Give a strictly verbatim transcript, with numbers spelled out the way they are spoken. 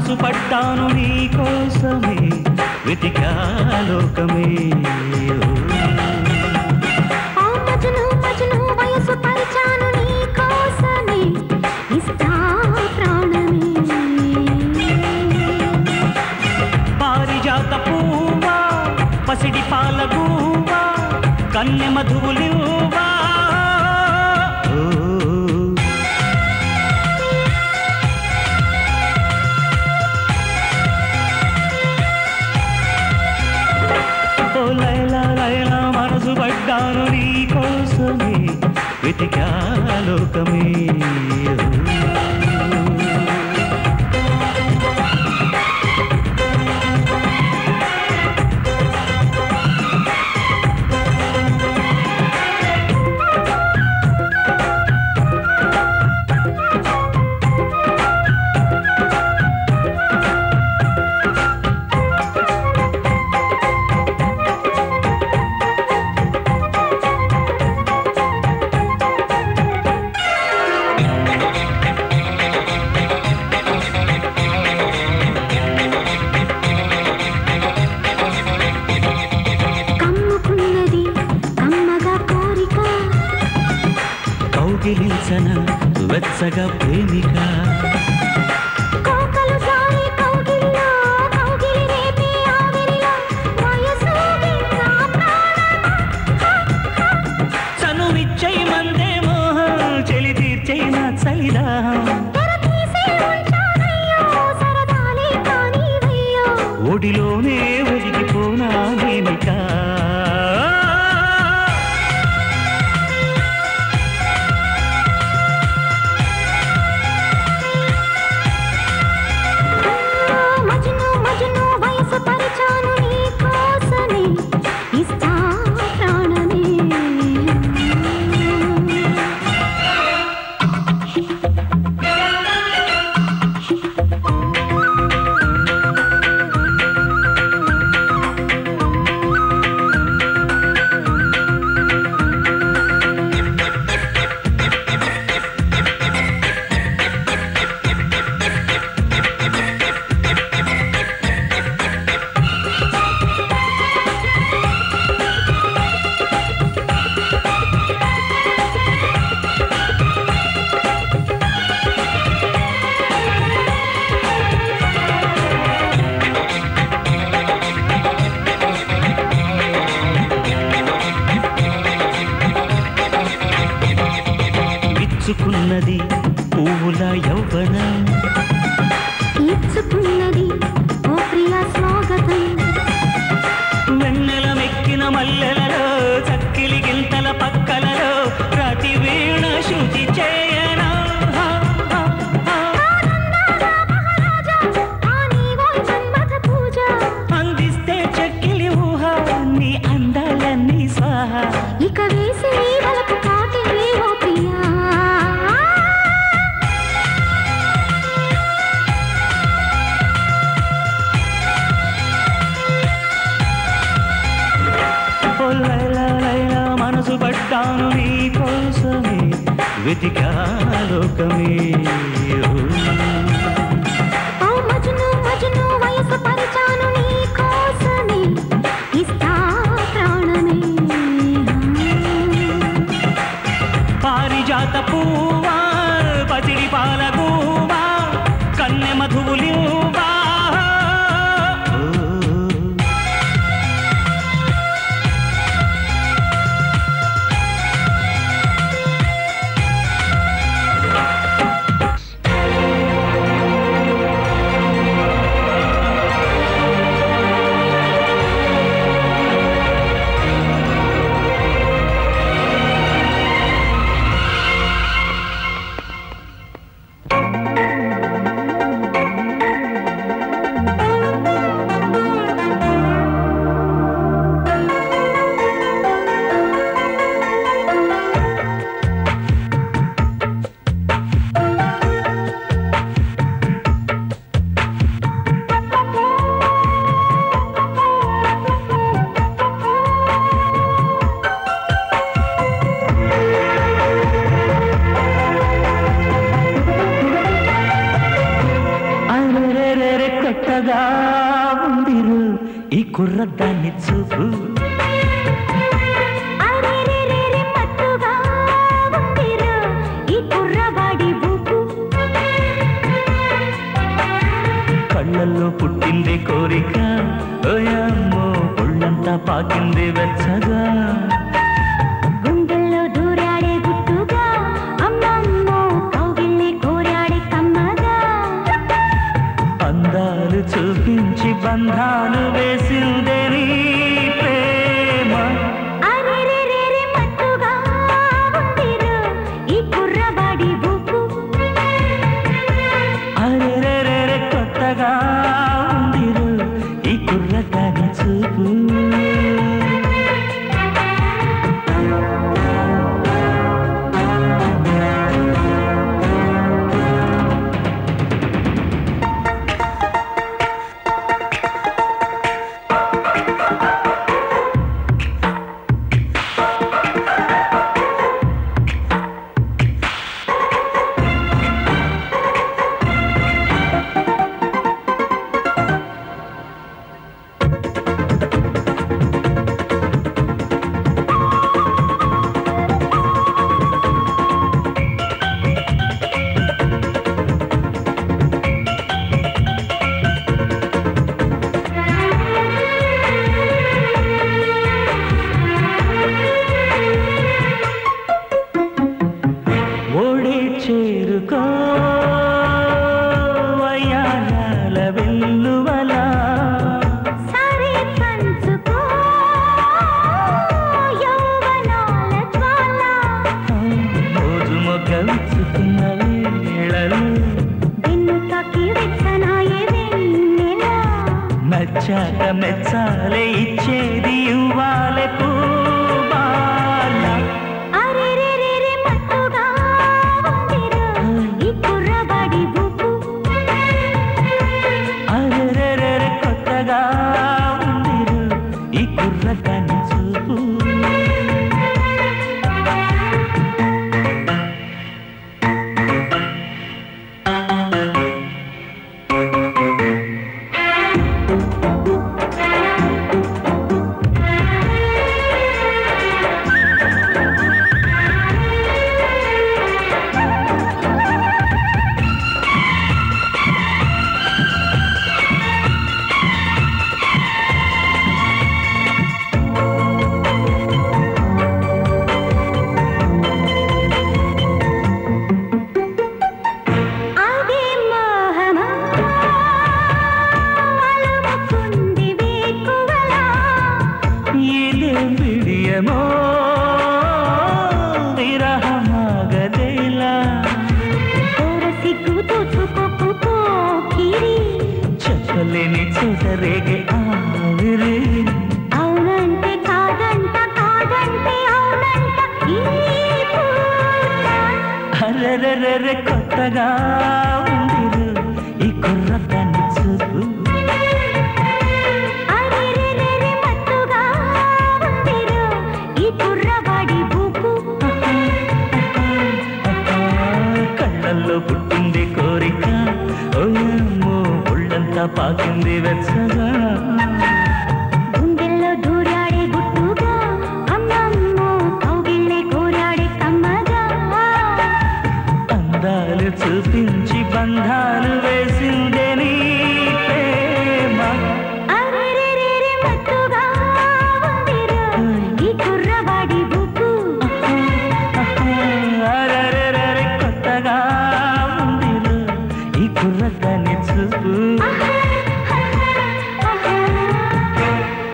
మనసు పడ్డాను నీ కోసమే వెతికా లోకమే మజను మజను వయసు పరిచాను నీ కోసమే ఇస్తా ప్రాణమే పారిజాత పూవా పసిడి పాల గువ్వా కన్నె మధువులివ్వా ఓ లైలా లైలా మనసు పడ్డాను నీ కోసమే వెతికా లోకమే కౌగిలించన వెచ్చగా ప్రేమిక కోకలు సారి కౌగిలిలో కౌగిలి రేపే ఆవిరిలో వయసూగి నా ప్రాణమా చనువిచ్చై మందే మోహం చెలి తీర్చై నా చలిదాహం తెరతీసి ఉంచానయ్యో సరదాలే కానివయ్యో ఒడిలోనే ఒదిగిపోనా నేనిక పరిచాను నీ కోసమే ఇస్తా ప్రాణమే ఇచ్చుకున్నది పువ్వుల యౌవనం ఇచ్చుకున్నది ఓ ప్రియా స్వాగతం వెన్నెల మెక్కిన మల్లెలలో చక్కిలి గింతల పక్కలలో ప్రతి వీణ శృతి చేయనా అందిస్తే చక్కిలి ఊహ నీ అందాలన్నీ స్వాహ ఇక వేసి వలపు కాటే ఓ ప్రియా ఓ లైలా లైలా మనసు పడ్డాను నీ కోసమే వెతికా లోకమే ఓ మజను మజను వయసు పరిచాను నీ కోసమే ఇస్తా ప్రాణమే పారిజాత పూవా పసిడి పాల గువ్వా కన్నె మధువులివ్వా పుట్టింది కోరిక ఓయమ్మో ఒళ్ళంతా పాకింది వెచ్చగా గుండెల్లో దూరాడే గుట్టుగా అమ్మమ్మో కౌగిల్ని కోరాడే కమ్మగా అందాలు చూపించి బంధాలు వేసిందే నీ ప్రేమ అరెరెరెరె మత్తుగా ఉందిరు ఈ కుర్రవాడి బుక్కు అరెరెరెరె కొత్తగా ఉందిరు ఈ కుర్రగాని చూపు చేరుకో వయ్యాల వెల్లువలా సరే పంచుకో యౌవనాల జ్వాల రోజు మొగ్గ విచ్చుకున్న వేళలు వెన్ను తాకి వెచ్చనాయే వెన్నెల నచ్చాక మెచ్చాలే ఇచ్చేది ఇవ్వాలే పూబాల అరెరెరెరె మత్తుగా ఉందిరు ఈ కుర్రవాడి బుక్కు అరెరెరెరె కొత్తగా ఉందిరు ఈ కుర్రగాని చూపు అదే మోహమా అలముకుంది వేకువలా ఇదే విడియమో విరహమాగదేలా ఓర సిగ్గు తోచుకోకు పోకిరి చెప్పలేని చోట రేగే ఆవిరి అవునంటే కాదంట కాదంటే అవునంట ఈ పూట అరెరెరెరె కొత్తగా ఉందిరు ఈ కుర్రగాని చూపు అరెరెరెరె మత్తుగా ఉందిరు ఈ కుర్రవాడి బుక్కు కళ్ళల్లో పుట్టింది కోరిక ఓయమ్మో ఒళ్ళంతా పాకింది వెచ్చగా